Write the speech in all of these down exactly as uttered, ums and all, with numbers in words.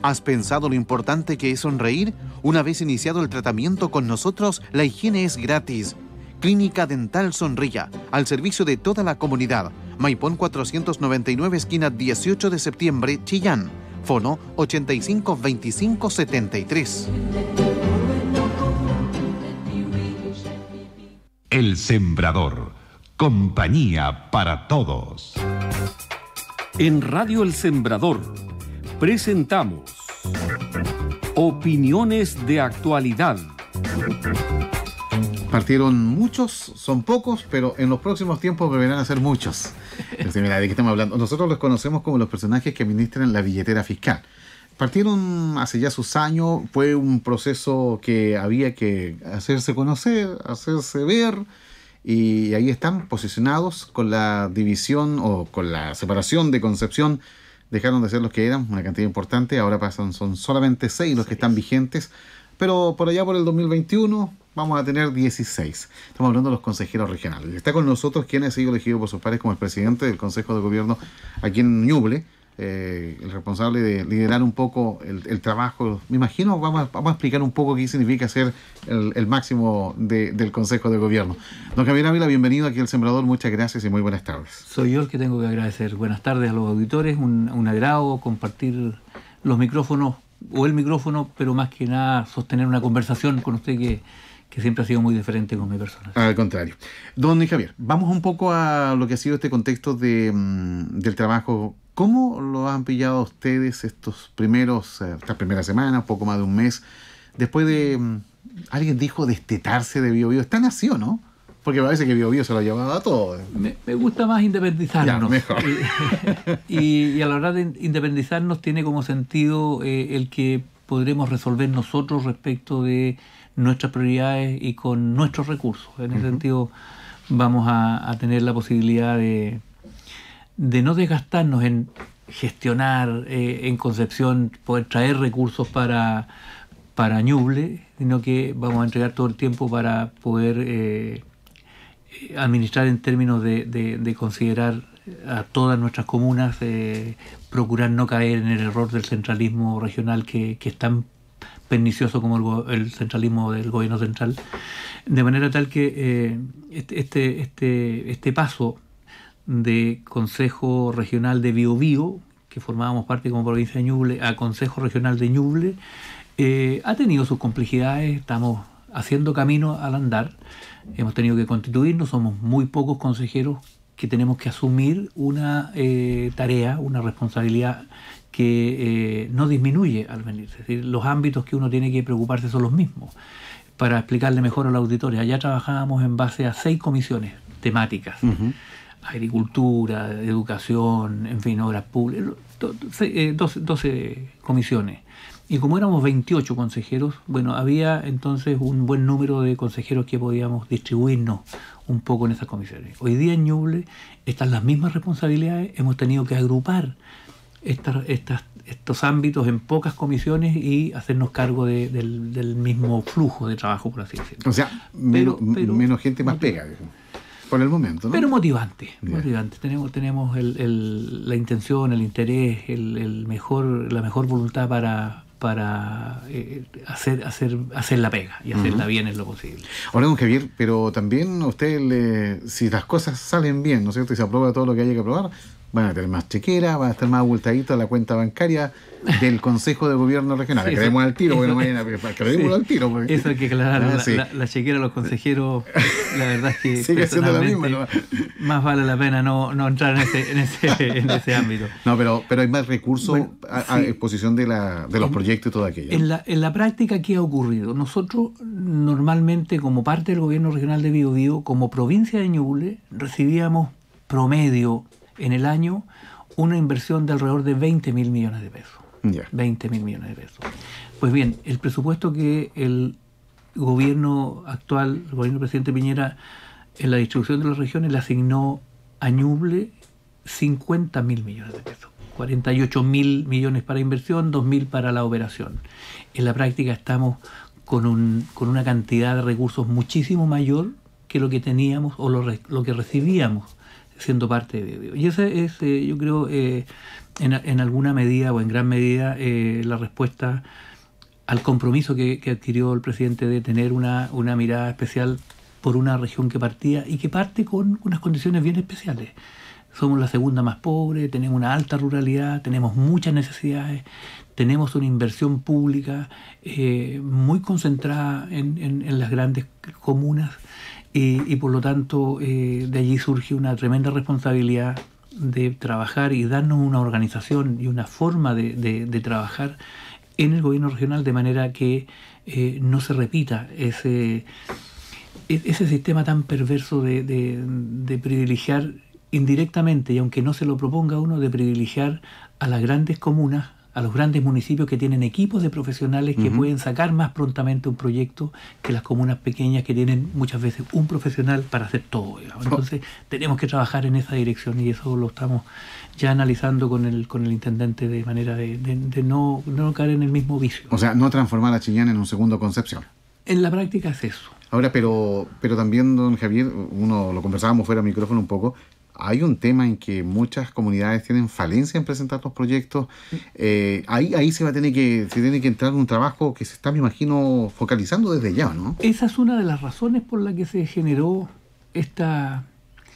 ¿Has pensado lo importante que es sonreír? Una vez iniciado el tratamiento con nosotros, la higiene es gratis. Clínica Dental Sonría, al servicio de toda la comunidad. Maipón cuatrocientos noventa y nueve, esquina dieciocho de septiembre, Chillán. Fono ochenta y cinco veinticinco setenta y tres. El Sembrador. Compañía para todos. En Radio El Sembrador presentamos Opiniones de Actualidad. Partieron muchos, son pocos, pero en los próximos tiempos volverán a ser muchos. Entonces, mira, ¿de qué estamos hablando? Nosotros los conocemos como los personajes que administran la billetera fiscal. Partieron hace ya sus años, fue un proceso que había que hacerse conocer, hacerse ver, y ahí están posicionados con la división o con la separación de Concepción. Dejaron de ser los que eran, una cantidad importante, ahora pasan, son solamente seis los que están vigentes, pero por allá por el dos mil veintiuno vamos a tener dieciséis. Estamos hablando de los consejeros regionales. Está con nosotros quien ha sido elegido por sus pares como el presidente del Consejo de Gobierno aquí en Ñuble, eh, el responsable de liderar un poco el, el trabajo. Me imagino, vamos a, vamos a explicar un poco qué significa ser el, el máximo de, del Consejo de Gobierno. Don Javier Ávila, bienvenido aquí al Sembrador, muchas gracias y muy buenas tardes. Soy yo el que tengo que agradecer. Buenas tardes a los auditores, un, un agrado compartir los micrófonos, o el micrófono, pero más que nada sostener una conversación con usted que, que siempre ha sido muy diferente con mi persona. Al contrario. Don Javier, vamos un poco a lo que ha sido este contexto de, del trabajo. ¿Cómo lo han pillado ustedes estos primeros, estas primeras semanas, poco más de un mes, después de, alguien dijo, destetarse de Bio Bio? Está nació, ¿no? Porque parece que Bio Bio se lo ha llevado a todo. Me, me gusta más independizarnos. Ya, mejor. Y, y a la hora de independizarnos tiene como sentido eh, el que podremos resolver nosotros respecto de nuestras prioridades y con nuestros recursos. En ese uh-huh. sentido vamos a, a tener la posibilidad de, de no desgastarnos en gestionar eh, en Concepción, poder traer recursos para, para Ñuble, sino que vamos a entregar todo el tiempo para poder eh, administrar en términos de, de, de considerar a todas nuestras comunas, eh, procurar no caer en el error del centralismo regional que, que es tan pernicioso como el, el centralismo del gobierno central, de manera tal que eh, este, este, este paso de Consejo Regional de Bio Bio, que formábamos parte como provincia de Ñuble, a Consejo Regional de Ñuble, eh, ha tenido sus complejidades. Estamos haciendo camino al andar, hemos tenido que constituirnos, somos muy pocos consejeros que tenemos que asumir una eh, tarea, una responsabilidad que eh, no disminuye al venir. Es decir, los ámbitos que uno tiene que preocuparse son los mismos. Para explicarle mejor a la auditoría, allá trabajábamos en base a seis comisiones temáticas. Uh-huh. Agricultura, educación, en fin, obras públicas, doce, doce comisiones. Y como éramos veintiocho consejeros, bueno, había entonces un buen número de consejeros que podíamos distribuirnos un poco en esas comisiones. Hoy día en Ñuble están las mismas responsabilidades, hemos tenido que agrupar estas, estas, estos ámbitos en pocas comisiones y hacernos cargo de, del, del mismo flujo de trabajo, por así decirlo. O sea, pero, menos, pero, menos gente, más pega, por el momento, ¿no? Pero motivante, yeah. motivante. Tenemos, tenemos el, el, la intención, el interés, el, el mejor, la mejor voluntad para... para eh, hacer, hacer, hacer la pega y hacerla uh-huh. bien en lo posible. Ahora, don Javier, pero también a usted, le, si las cosas salen bien, ¿no es cierto?, y se aprueba todo lo que haya que aprobar, van a tener más chequera, van a estar más abultaditos a la cuenta bancaria del Consejo de Gobierno Regional. Sí, creemos al tiro, porque mañana creemos sí, al tiro. Porque... Eso hay que aclarar. Ah, la, sí. la, la chequera de los consejeros, la verdad es que sigue siendo la misma, ¿no? Más vale la pena no, no entrar en ese, en ese, en ese ámbito. No, pero, pero hay más recursos bueno, a, a sí. exposición de, la, de los en, proyectos y todo aquello. En la, en la práctica, ¿qué ha ocurrido? Nosotros, normalmente, como parte del Gobierno Regional de Bio Bio, como provincia de Ñuble, recibíamos promedio en el año una inversión de alrededor de veinte mil millones de pesos. Yeah. veinte mil millones de pesos. Pues bien, el presupuesto que el gobierno actual, el gobierno del presidente Piñera, en la distribución de las regiones le asignó a Ñuble cincuenta mil millones de pesos. cuarenta y ocho mil millones para inversión, dos mil para la operación. En la práctica estamos con, un, con una cantidad de recursos muchísimo mayor que lo que teníamos o lo, lo que recibíamos siendo parte de Bio Bio. Y ese es, eh, yo creo, eh, en, en alguna medida o en gran medida eh, la respuesta al compromiso que, que adquirió el presidente de tener una, una mirada especial por una región que partía y que parte con unas condiciones bien especiales. Somos la segunda más pobre, tenemos una alta ruralidad, tenemos muchas necesidades, tenemos una inversión pública eh, muy concentrada en, en, en las grandes comunas y, y por lo tanto eh, de allí surge una tremenda responsabilidad de trabajar y darnos una organización y una forma de, de, de trabajar en el gobierno regional de manera que eh, no se repita ese, ese sistema tan perverso de, de, de privilegiar indirectamente, y aunque no se lo proponga uno, de privilegiar a las grandes comunas, a los grandes municipios que tienen equipos de profesionales que uh-huh. pueden sacar más prontamente un proyecto que las comunas pequeñas que tienen muchas veces un profesional para hacer todo. Digamos. Entonces oh. tenemos que trabajar en esa dirección y eso lo estamos ya analizando con el con el intendente de manera de, de, de no, no caer en el mismo vicio. O sea, no transformar a Chillán en un segundo Concepción. En la práctica es eso. Ahora, pero, pero también, don Javier, uno lo conversábamos fuera del micrófono un poco, hay un tema en que muchas comunidades tienen falencia en presentar estos proyectos. Eh, ahí ahí se va a tener que se tiene que entrar en un trabajo que se está, me imagino, focalizando desde ya, ¿no? Esa es una de las razones por la que se generó esta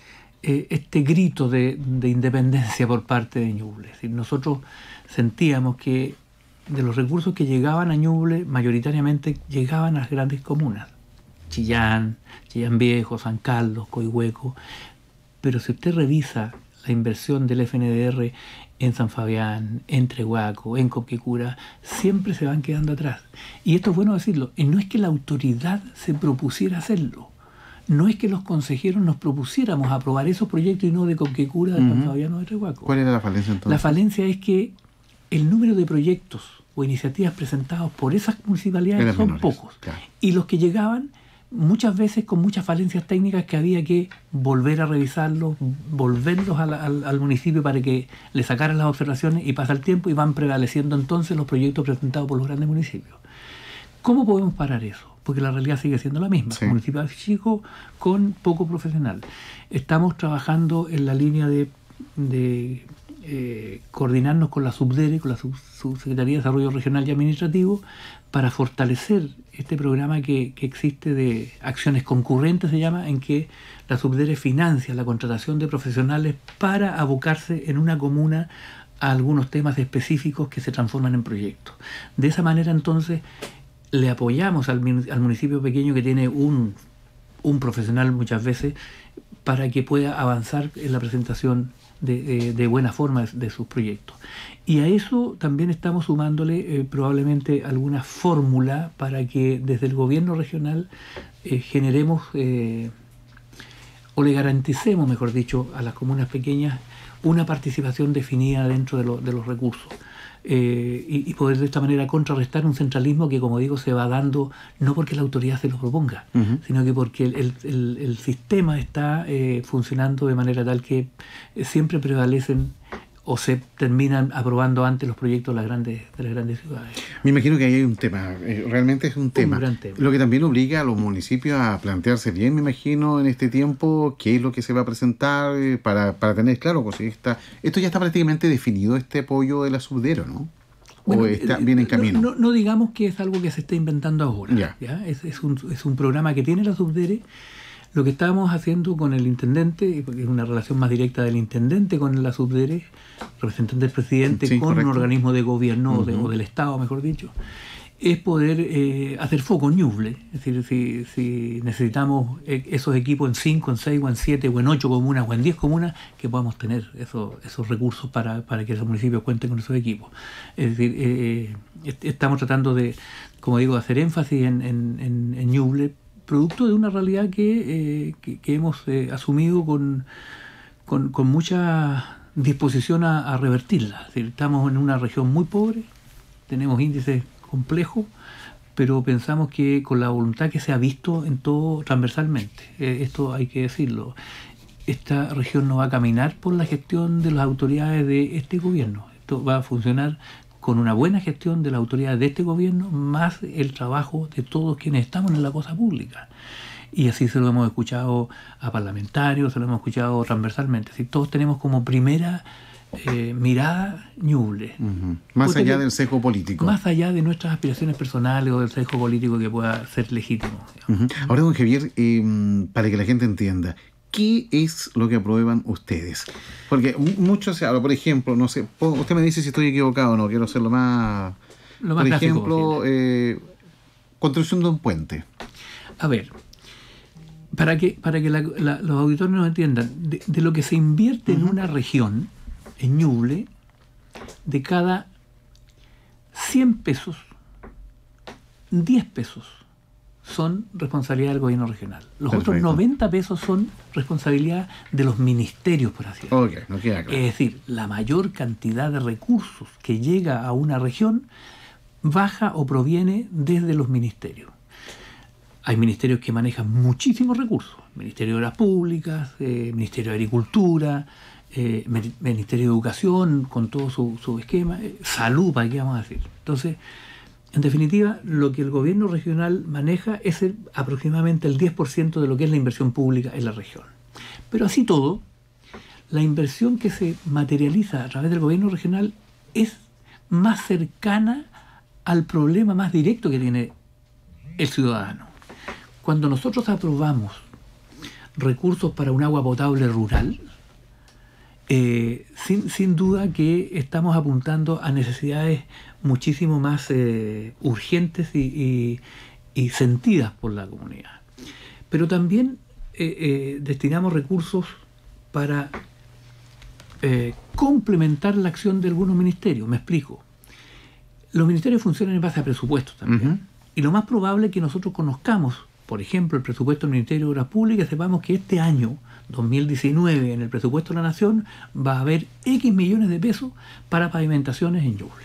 eh, este grito de, de independencia por parte de Ñuble. Es decir, nosotros sentíamos que de los recursos que llegaban a Ñuble, mayoritariamente llegaban a las grandes comunas. Chillán, Chillán Viejo, San Carlos, Coihueco. Pero si usted revisa la inversión del F N D R en San Fabián, en Trehuaco, en Copquecura, siempre se van quedando atrás. Y esto es bueno decirlo, y no es que la autoridad se propusiera hacerlo, no es que los consejeros nos propusiéramos aprobar esos proyectos y no de Copquecura, de uh-huh. San Fabián o de Trehuaco. ¿Cuál era la falencia entonces? La falencia es que el número de proyectos o iniciativas presentados por esas municipalidades Eran son menores, pocos. Claro. Y los que llegaban muchas veces con muchas falencias técnicas que había que volver a revisarlos, volverlos al, al, al municipio para que le sacaran las observaciones y pasa el tiempo y van prevaleciendo entonces los proyectos presentados por los grandes municipios. ¿Cómo podemos parar eso? Porque la realidad sigue siendo la misma. Sí. Municipio chico con poco profesional. Estamos trabajando en la línea de, de eh, coordinarnos con la SUBDERE, con la Sub, Subsecretaría de Desarrollo Regional y Administrativo, para fortalecer este programa que, que existe de acciones concurrentes, se llama, en que la SUBDERE financia la contratación de profesionales para abocarse en una comuna a algunos temas específicos que se transforman en proyectos. De esa manera, entonces, le apoyamos al, al municipio pequeño que tiene un, un profesional muchas veces para que pueda avanzar en la presentación de, de, de buena forma de, de sus proyectos. Y a eso también estamos sumándole eh, probablemente alguna fórmula para que desde el gobierno regional eh, generemos eh, o le garanticemos, mejor dicho, a las comunas pequeñas una participación definida dentro de, lo, de los recursos. Eh, y, y poder de esta manera contrarrestar un centralismo que, como digo, se va dando no porque la autoridad se lo proponga, uh-huh. sino que porque el, el, el, el sistema está eh, funcionando de manera tal que siempre prevalecen o se terminan aprobando antes los proyectos de las grandes, de las grandes ciudades. Me imagino que ahí hay un tema, eh, realmente es un tema. Un gran tema. Lo que también obliga a los municipios a plantearse bien, me imagino, en este tiempo, qué es lo que se va a presentar eh, para, para tener claro, pues está, esto ya está prácticamente definido, este apoyo de la SUBDERE, ¿no? Bueno, ¿O está bien en camino? No, no, no digamos que es algo que se está inventando ahora. Ya. ¿ya? Es, es, un, es un programa que tiene la SUBDERE. Lo que estábamos haciendo con el intendente, porque es una relación más directa del intendente con la SUBDERE, representante del presidente, sí, con correcto. un organismo de gobierno uh-huh. o, de, o del Estado, mejor dicho, es poder eh, hacer foco en Ñuble. Es decir, si, si necesitamos esos equipos en cinco, en seis, o en siete, o en ocho comunas, o en diez comunas, que podamos tener esos, esos recursos para, para que esos municipios cuenten con esos equipos. Es decir, eh, estamos tratando de, como digo, hacer énfasis en, en, en, en Ñuble, producto de una realidad que, eh, que, que hemos eh, asumido con, con, con mucha disposición a, a revertirla. Es decir, estamos en una región muy pobre, tenemos índices complejos, pero pensamos que con la voluntad que se ha visto en todo transversalmente, eh, esto hay que decirlo, esta región no va a caminar por la gestión de las autoridades de este gobierno. Esto va a funcionar con una buena gestión de la autoridad de este gobierno, más el trabajo de todos quienes estamos en la cosa pública. Y así se lo hemos escuchado a parlamentarios, se lo hemos escuchado transversalmente. Así, todos tenemos como primera eh, mirada Ñuble. Uh-huh. Más Puta allá que- del sesgo político. Más allá de nuestras aspiraciones personales o del sesgo político que pueda ser legítimo. digamos. Uh-huh. Ahora, don Javier, eh, para que la gente entienda, ¿qué es lo que aprueban ustedes? Porque mu- mucho se habla, por ejemplo, no sé, po- usted me dice si estoy equivocado o no, quiero hacerlo más... Lo más por clásico ejemplo, posible. eh, construcción de un puente. A ver, para que, para que la- la- los auditores nos entiendan, de, de lo que se invierte en una región, en Ñuble, de cada cien pesos, diez pesos son responsabilidad del gobierno regional. Los otros Perfecto. noventa pesos son responsabilidad de los ministerios, por así decirlo. Ok, no queda claro. Es decir, la mayor cantidad de recursos que llega a una región baja o proviene desde los ministerios. Hay ministerios que manejan muchísimos recursos. Ministerio de Obras Públicas, eh, Ministerio de Agricultura, eh, Mini- Ministerio de Educación, con todo su, su esquema, eh, salud, ¿para qué vamos a decir? Entonces, en definitiva, lo que el gobierno regional maneja es el- aproximadamente el diez por ciento de lo que es la inversión pública en la región. Pero así todo, la inversión que se materializa a través del gobierno regional es más cercana al problema más directo que tiene el ciudadano. Cuando nosotros aprobamos recursos para un agua potable rural, eh, sin, sin duda que estamos apuntando a necesidades muchísimo más eh, urgentes y, y- y sentidas por la comunidad. Pero también eh, eh, destinamos recursos para eh, complementar la acción de algunos ministerios. Me explico. Los ministerios funcionan en base a presupuestos también. Ujú. Y lo más probable es que nosotros conozcamos, por ejemplo, el presupuesto del Ministerio de Obras Públicas, sepamos que este año, dos mil diecinueve, en el presupuesto de la Nación, va a haber X millones de pesos para pavimentaciones en Ñuble.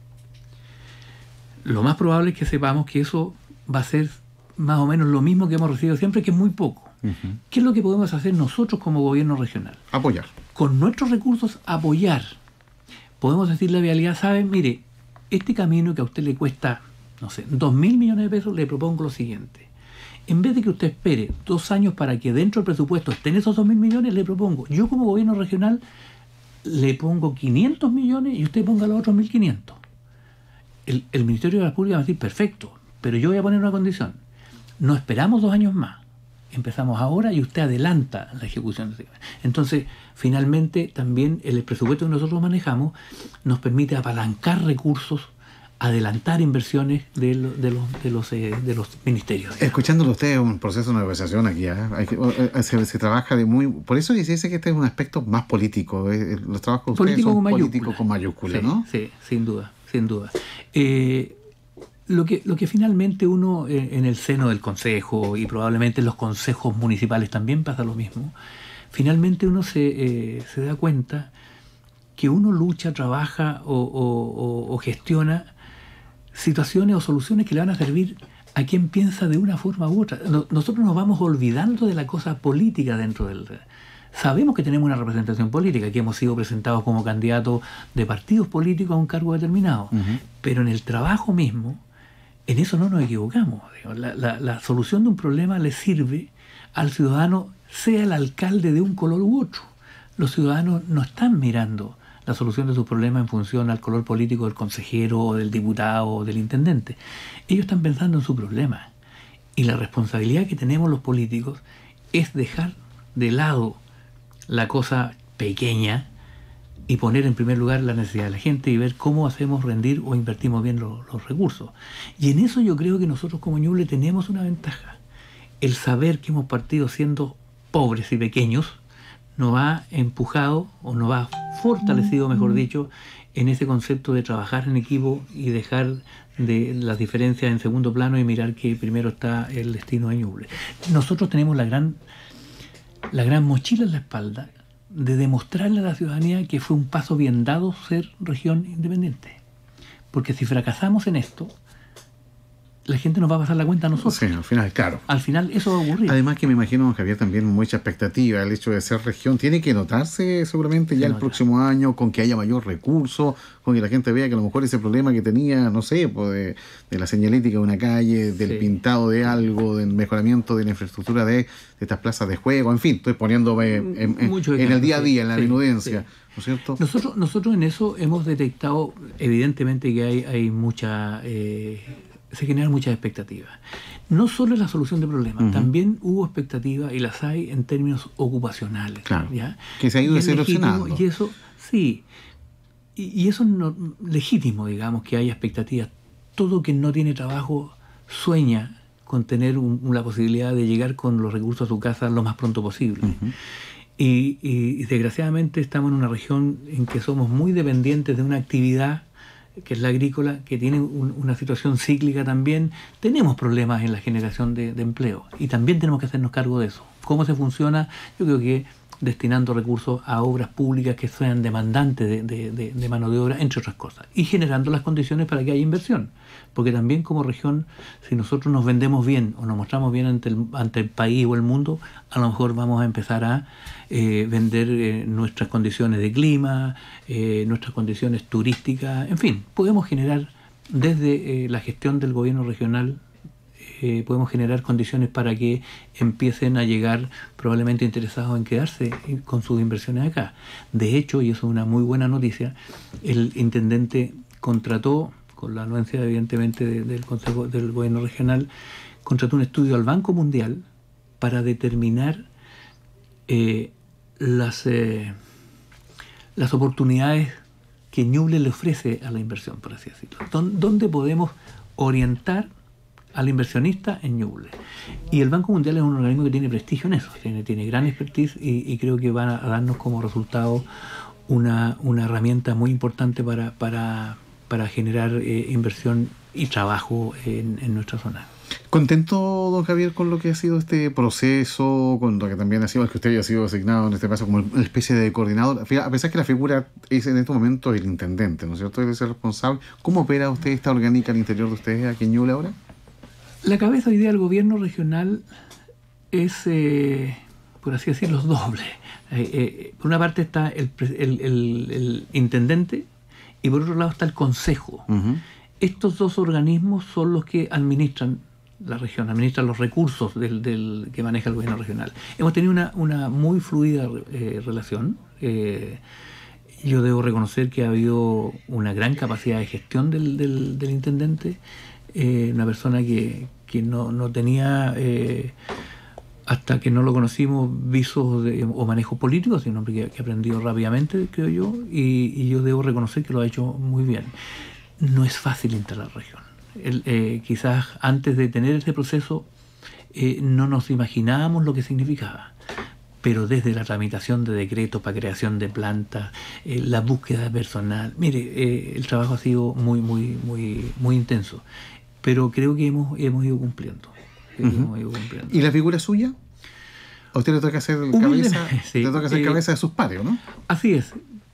Lo más probable es que sepamos que eso va a ser más o menos lo mismo que hemos recibido siempre, que es muy poco. Ujú. ¿Qué es lo que podemos hacer nosotros como gobierno regional? Apoyar. Con nuestros recursos apoyar. Podemos decirle a Vialidad, ¿saben? Mire, este camino que a usted le cuesta, no sé, dos mil millones de pesos, le propongo lo siguiente. En vez de que usted espere dos años para que dentro del presupuesto estén esos dos mil millones, le propongo, yo como gobierno regional le pongo quinientos millones y usted ponga los otros mil quinientos. El, el Ministerio de la Pública va a decir, perfecto, pero yo voy a poner una condición. No esperamos dos años más. Empezamos ahora y usted adelanta la ejecución. Entonces, finalmente, también el presupuesto que nosotros manejamos nos permite apalancar recursos, adelantar inversiones de, lo- de los, de, los, eh, de los ministerios. Escuchándolo usted, es un proceso de negociación aquí. ¿eh? Hay que- eh, se, se trabaja de muy... Por eso dice que este es un aspecto más político. eh, Los trabajos de ustedes Político son con mayúscula. políticos con mayúscula, Sí, ¿no? sí, sin duda, sin duda. Eh, lo, que, lo que finalmente uno, eh, en el seno del consejo y probablemente en los consejos municipales también pasa lo mismo, finalmente uno se, eh, se da cuenta que uno lucha, trabaja o, o- o- o gestiona situaciones o soluciones que le van a servir a quien piensa de una forma u otra. No- Nosotros nos vamos olvidando de la cosa política dentro del... Sabemos que tenemos una representación política, que hemos sido presentados como candidatos de partidos políticos a un cargo determinado, Ujú. pero en el trabajo mismo, en eso no nos equivocamos. Digamos. La, la- la solución de un problema le sirve al ciudadano, sea el alcalde de un color u otro. Los ciudadanos no están mirando la solución de sus problemas en función al color político del consejero o del diputado o del intendente. Ellos están pensando en su problema. Y la responsabilidad que tenemos los políticos es dejar de lado la cosa pequeña y poner en primer lugar la necesidad de la gente y ver cómo hacemos rendir o invertimos bien lo- los recursos. Y en eso yo creo que nosotros como Ñuble tenemos una ventaja. El saber que hemos partido siendo pobres y pequeños nos ha empujado o nos ha fortalecido, mejor dicho, en ese concepto de trabajar en equipo y dejar de las diferencias en segundo plano y mirar que primero está el destino de Ñuble. Nosotros tenemos la gran la gran mochila en la espalda de demostrarle a la ciudadanía que fue un paso bien dado ser región independiente. Porque si fracasamos en esto, la gente nos va a pasar la cuenta a nosotros. Sí, al final, claro. Al final eso va a ocurrir. Además que me imagino, don Javier, también mucha expectativa. El hecho de ser región tiene que notarse seguramente ya Se el nota. próximo año, con que haya mayor recurso, con que la gente vea que a lo mejor ese problema que tenía, no sé, pues de, de la señalética de una calle, del Sí. pintado de algo, del mejoramiento de la infraestructura de, de estas plazas de juego, en fin, estoy poniéndome en, en- Muchos en el ejemplos, día a sí, día, en la sí, menudencia, sí. ¿no es cierto? Nosotros, nosotros en eso hemos detectado, evidentemente, que hay, hay mucha. Eh, se generan muchas expectativas. No solo es la solución de problemas, Ujú. también hubo expectativas, y las hay en términos ocupacionales. Claro, ¿ya? que se ha ido Y es desilusionando. legítimo, y eso, sí. Y, y eso es no- legítimo, digamos, que haya expectativas. Todo quien no tiene trabajo sueña con tener un- la posibilidad de llegar con los recursos a su casa lo más pronto posible. Ujú. Y, y- y desgraciadamente estamos en una región en que somos muy dependientes de una actividad que es la agrícola, que tiene un- una situación cíclica también. Tenemos problemas en la generación de, de empleo y también tenemos que hacernos cargo de eso. ¿Cómo se funciona? Yo creo que destinando recursos a obras públicas que sean demandantes de, de- de- de mano de obra, entre otras cosas, y generando las condiciones para que haya inversión. Porque también como región, si nosotros nos vendemos bien o nos mostramos bien ante el, ante el país o el mundo, a lo mejor vamos a empezar a eh, vender eh, nuestras condiciones de clima, eh, nuestras condiciones turísticas, en fin, podemos generar desde eh, la gestión del gobierno regional, eh, podemos generar condiciones para que empiecen a llegar probablemente interesados en quedarse con sus inversiones acá. De hecho, y eso es una muy buena noticia, el intendente contrató, con la anuencia evidentemente de- del Consejo del Gobierno Regional, contrató un estudio al Banco Mundial para determinar eh, las, eh, las oportunidades que Ñuble le ofrece a la inversión, por así decirlo. Dón- ¿Dónde podemos orientar al inversionista en Ñuble? Y el Banco Mundial es un organismo que tiene prestigio en eso, tiene, tiene gran expertise y, y creo que van a, a darnos como resultado una, una herramienta muy importante para, para, para generar eh, inversión y trabajo en, en nuestra zona. ¿Contento, don Javier, con lo que ha sido este proceso, con lo que también ha sido el que usted haya sido designado en este caso como una especie de coordinador? A pesar que la figura es en este momento el intendente, ¿no es cierto? Él es el responsable. ¿Cómo opera usted esta orgánica al interior de ustedes aquí en Ñuble ahora? La cabeza hoy día del gobierno regional es, eh, por así decirlo, doble. Eh, eh, por una parte está el, pre- el- el- el intendente y por otro lado está el consejo. Uh-huh. Estos dos organismos son los que administran la región, administran los recursos del, del que maneja el gobierno regional. Hemos tenido una, una muy fluida eh, relación. Eh, yo debo reconocer que ha habido una gran capacidad de gestión del, del, del intendente, eh, una persona que, que no, no tenía, eh, hasta que no lo conocimos, visos de, o manejo político, sino un hombre que, que ha aprendido rápidamente, creo yo, y, y yo debo reconocer que lo ha hecho muy bien. No es fácil entrar a la región. El, eh, quizás antes de tener ese proceso eh, no nos imaginábamos lo que significaba, pero desde la tramitación de decretos para creación de plantas, eh, la búsqueda de personal, mire, eh, el trabajo ha sido muy, muy, muy, muy intenso, pero creo que hemos, hemos ido cumpliendo. Creo que Uh-huh. hemos ido cumpliendo. ¿Y la figura suya? ¿A usted le toca hacer Humilde- cabeza, sí, le toca hacer eh, cabeza de sus pares, ¿no? Así es.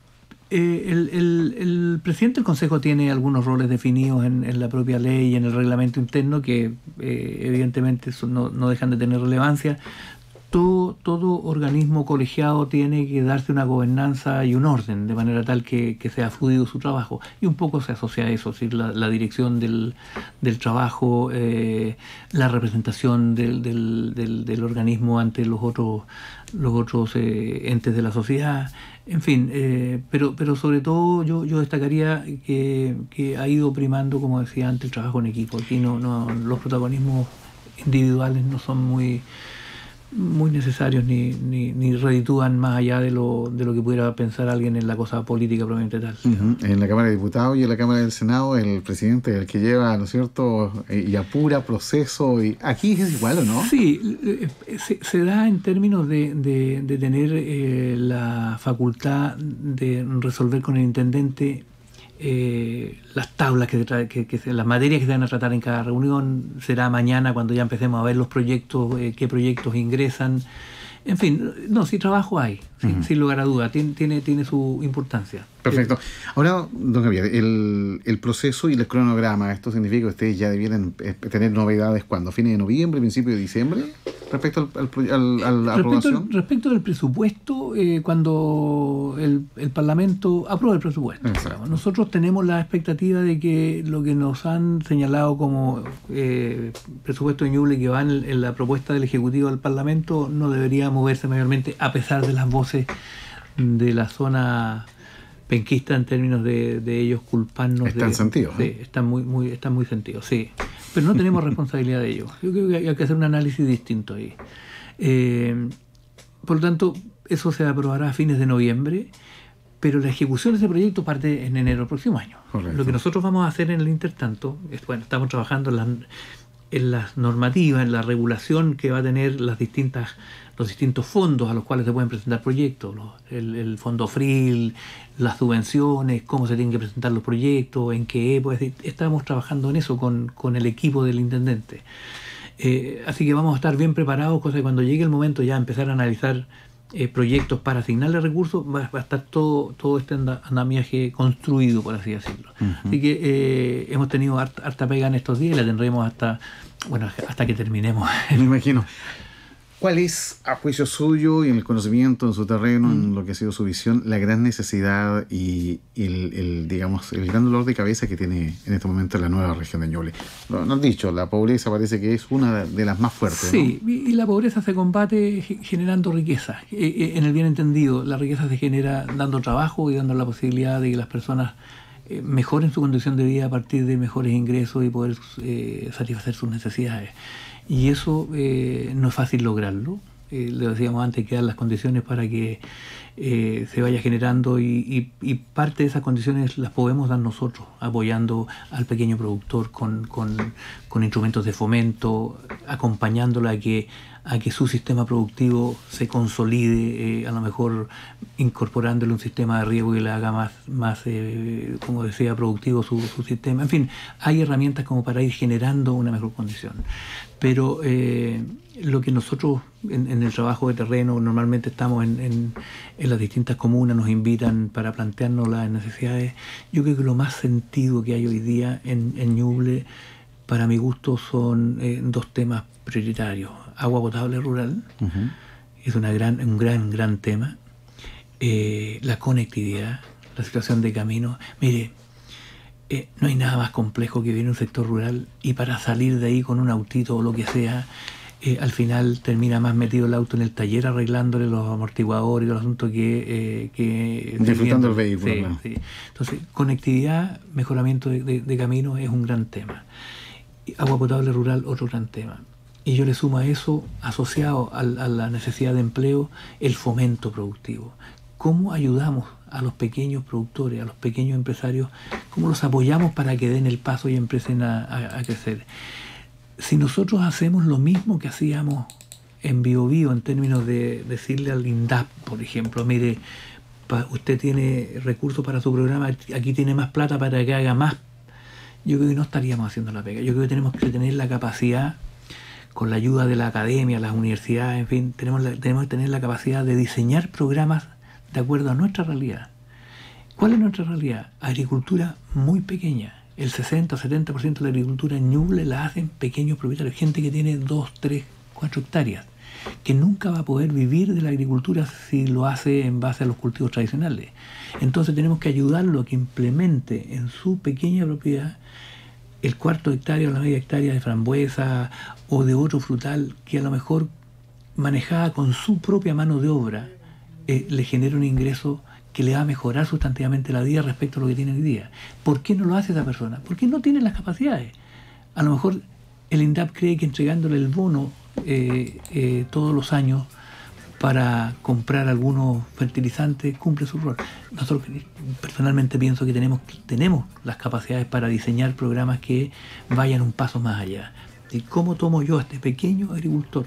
Eh, el, el- el presidente del Consejo tiene algunos roles definidos en, en la propia ley y en el reglamento interno que eh, evidentemente son- no, no dejan de tener relevancia. Todo, todo organismo colegiado tiene que darse una gobernanza y un orden, de manera tal que, que sea fluido su trabajo. Y un poco se asocia a eso, es decir, la, la dirección del, del trabajo, eh, la representación del, del, del, del organismo ante los otros, los otros eh, entes de la sociedad. En fin, eh, pero, pero sobre todo yo, yo destacaría que, que ha ido primando, como decía antes, el trabajo en equipo. Aquí no, no, los protagonismos individuales no son muy muy necesarios ni, ni, ni reditúan más allá de lo, de lo que pudiera pensar alguien en la cosa política probablemente tal. Uh-huh. En la Cámara de Diputados y en la Cámara del Senado el presidente es el que lleva, ¿no es cierto?, y apura proceso. Y aquí es igual, ¿o no? Sí, eh, se, se da en términos de, de, de tener eh, la facultad de resolver con el intendente eh, las tablas, que, se tra- que, que se- las materias que se van a tratar en cada reunión. Será mañana cuando ya empecemos a ver los proyectos, eh, qué proyectos ingresan. En fin, no, sí trabajo hay, sin, Ujú. sin lugar a duda, tiene, tiene, tiene su importancia. Perfecto. Ahora, don Javier, el, el proceso y el cronograma, ¿esto significa que ustedes ya debieran tener novedades cuándo? ¿Fines de noviembre, principio de diciembre? Respecto al, al, al, a la respecto aprobación. Al, respecto del presupuesto, eh, cuando el, el Parlamento aprueba el presupuesto. Digamos, nosotros tenemos la expectativa de que lo que nos han señalado como eh, presupuesto de Ñuble que va en, en la propuesta del Ejecutivo al Parlamento no debería moverse mayormente, a pesar de las voces de la zona penquista en términos de, de ellos culparnos. Están de, sentidos. Sí, están muy, muy, están muy sentidos, sí. Pero no tenemos responsabilidad de ellos. Yo creo que hay que hacer un análisis distinto ahí. Eh, por lo tanto, eso se aprobará a fines de noviembre, pero la ejecución de ese proyecto parte en enero del próximo año. Correcto. Lo que nosotros vamos a hacer en el intertanto es, bueno, estamos trabajando en las, en las normativas, en la regulación que va a tener las distintas los distintos fondos a los cuales se pueden presentar proyectos, los, el, el fondo FRIL, las subvenciones, cómo se tienen que presentar los proyectos, en qué época. Estamos trabajando en eso con, con el equipo del intendente. Eh, así que vamos a estar bien preparados, cosa que cuando llegue el momento ya empezar a analizar eh, proyectos para asignarle recursos, va, va a estar todo, todo este andamiaje construido, por así decirlo. Uh-huh. Así que eh, hemos tenido harta, harta pega en estos días y la tendremos hasta, bueno, hasta que terminemos. Me imagino. ¿Cuál es, a juicio suyo y en el conocimiento, en su terreno, mm. en lo que ha sido su visión, la gran necesidad y el, el, digamos, el gran dolor de cabeza que tiene en este momento la nueva región de Ñuble? Lo han dicho, la pobreza parece que es una de las más fuertes. Sí, ¿no? y la pobreza se combate generando riqueza. En el bien entendido, la riqueza se genera dando trabajo y dando la posibilidad de que las personas mejoren su condición de vida a partir de mejores ingresos y poder eh, satisfacer sus necesidades. Y eso eh, no es fácil lograrlo. Eh, le decíamos antes, que dar las condiciones para que eh, se vaya generando y, y, y parte de esas condiciones las podemos dar nosotros, apoyando al pequeño productor con, con, con instrumentos de fomento, acompañándolo a que, a que su sistema productivo se consolide, eh, a lo mejor incorporándole un sistema de riego que le haga más, más eh, como decía, productivo su, su sistema. En fin, hay herramientas como para ir generando una mejor condición. Pero eh, lo que nosotros en, en el trabajo de terreno, normalmente estamos en, en, en las distintas comunas, nos invitan para plantearnos las necesidades. Yo creo que lo más sentido que hay hoy día en, en Ñuble, para mi gusto, son eh, dos temas prioritarios. Agua potable rural, uh-huh. es una gran, un gran, gran tema. Eh, la conectividad, la situación de caminos. Mire, Eh, no hay nada más complejo que viene un sector rural y para salir de ahí con un autito o lo que sea, eh, al final termina más metido el auto en el taller arreglándole los amortiguadores y los asuntos que... Eh, que disfrutando el vehículo. Sí, claro. sí. Entonces, conectividad, mejoramiento de, de, de caminos es un gran tema. Agua potable rural, otro gran tema. Y yo le sumo a eso, asociado a, a la necesidad de empleo, el fomento productivo. ¿Cómo ayudamos a los pequeños productores, a los pequeños empresarios? ¿Cómo los apoyamos para que den el paso y empiecen a, a, a crecer? Si nosotros hacemos lo mismo que hacíamos en Bio Bio, en términos de decirle al INDAP, por ejemplo, mire, pa, usted tiene recursos para su programa, aquí tiene más plata para que haga más, yo creo que no estaríamos haciendo la pega. Yo creo que tenemos que tener la capacidad, con la ayuda de la academia, las universidades, en fin, tenemos, la, tenemos que tener la capacidad de diseñar programas de acuerdo a nuestra realidad. ¿Cuál es nuestra realidad? Agricultura muy pequeña. El sesenta o setenta por ciento de la agricultura en Ñuble la hacen pequeños propietarios, gente que tiene dos, tres, cuatro hectáreas, que nunca va a poder vivir de la agricultura si lo hace en base a los cultivos tradicionales. Entonces tenemos que ayudarlo a que implemente en su pequeña propiedad el cuarto hectárea o la media hectárea de frambuesa o de otro frutal que a lo mejor manejada con su propia mano de obra Eh, le genera un ingreso que le va a mejorar sustantivamente la vida respecto a lo que tiene hoy día. ¿Por qué no lo hace esa persona? Porque no tiene las capacidades. A lo mejor el INDAP cree que entregándole el bono eh, eh, todos los años para comprar algunos fertilizantes cumple su rol. Nosotros personalmente pienso que tenemos, tenemos las capacidades para diseñar programas que vayan un paso más allá. ¿Y cómo tomo yo a este pequeño agricultor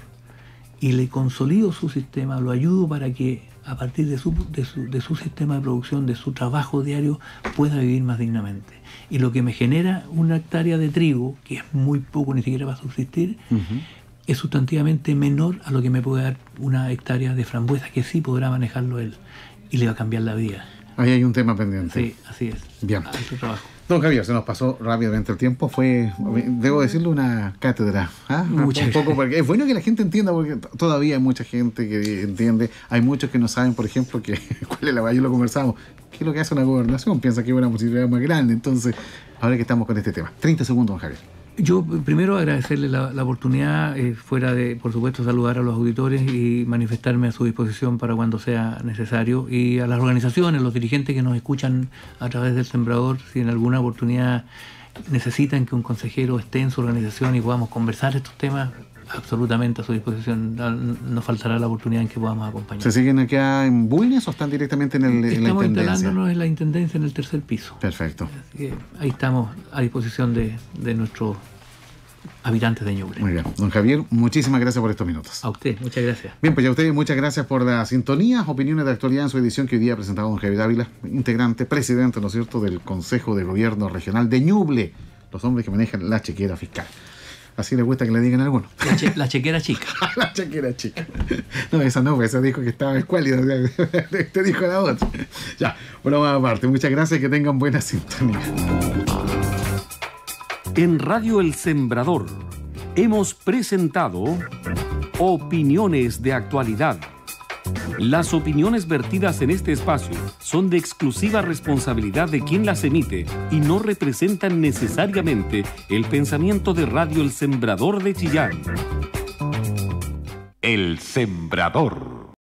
y le consolido su sistema, lo ayudo para que a partir de su, de, su, de su sistema de producción, de su trabajo diario, pueda vivir más dignamente? Y lo que me genera una hectárea de trigo, que es muy poco ni siquiera para subsistir, uh-huh. es sustantivamente menor a lo que me puede dar una hectárea de frambuesa, que sí podrá manejarlo él, y le va a cambiar la vida. Ahí hay un tema pendiente. Sí, así es. Bien. Alto trabajo. Don Javier, se nos pasó rápidamente el tiempo. Fue, debo decirlo, una cátedra. ¿Ah? Muchas un poco porque es bueno que la gente entienda, porque t- todavía hay mucha gente que entiende. Hay muchos que no saben, por ejemplo, que cuál es la yo lo conversamos. ¿Qué es lo que hace una gobernación? Piensa que es una posibilidad más grande. Entonces, ahora que estamos con este tema. treinta segundos, don Javier. Yo primero agradecerle la, la oportunidad, eh, fuera de, por supuesto, saludar a los auditores y manifestarme a su disposición para cuando sea necesario. Y a las organizaciones, los dirigentes que nos escuchan a través del Sembrador, si en alguna oportunidad necesitan que un consejero esté en su organización y podamos conversar estos temas, absolutamente a su disposición. Nos faltará la oportunidad en que podamos acompañar. ¿Se siguen acá en Bulnes o están directamente en, el, en la Estamos intendencia? instalándonos en la intendencia en el tercer piso. Perfecto. Así que ahí estamos a disposición de, de nuestros habitantes de Ñuble. Muy bien. Don Javier, muchísimas gracias por estos minutos. A usted, muchas gracias. Bien, pues ya a ustedes muchas gracias por la sintonía, opiniones de actualidad en su edición que hoy día ha presentado don Javier Ávila, integrante, presidente, ¿no es cierto?, del Consejo de Gobierno Regional de Ñuble, los hombres que manejan la chequera fiscal. Así le gusta que le digan a algunos. La, che, la chequera chica. La chequera chica. No, esa no, esa dijo que estaba escuálida. Te dijo la otra. Ya, broma aparte. Muchas gracias y que tengan buena sintonía. En Radio El Sembrador hemos presentado Opiniones de Actualidad. Las opiniones vertidas en este espacio son de exclusiva responsabilidad de quien las emite y no representan necesariamente el pensamiento de Radio El Sembrador de Chillán. El Sembrador.